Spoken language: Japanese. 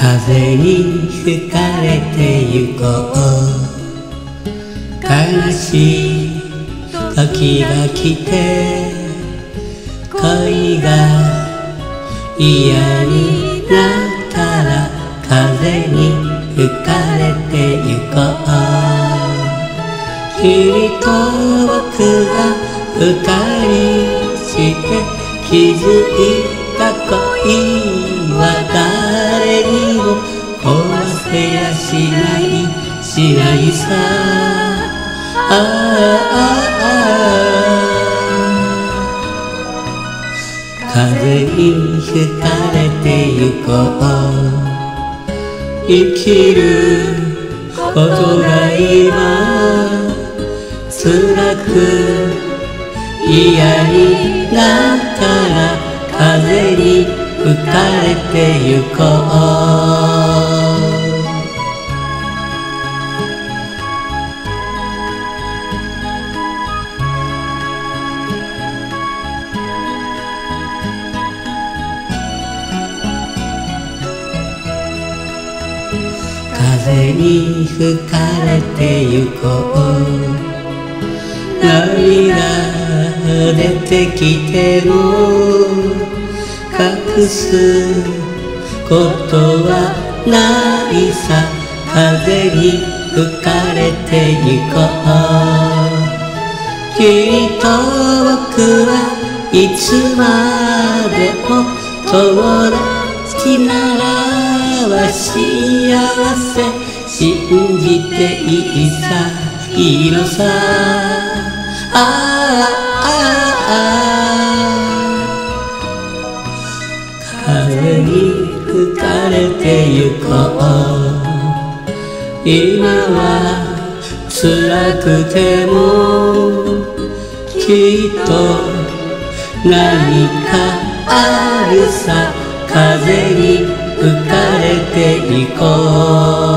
風に吹かれてゆこう。悲しい時が来て恋が嫌になったら風に吹かれてゆこう。君と僕が二人して気づいた恋は誰にも壊せやしないさ。風に吹かれてゆこう。生きることが今辛く嫌になったら風に吹かれてゆこう。風に吹かれてゆこう。涙出てきても隠すことはないさ。風に吹かれてゆこう。君と僕はいつまでも友達ならば幸せ。信じていいさ、いいのさ。風に吹かれてゆこう。今は辛くてもきっと何かあるさ。風に吹かれてゆこう。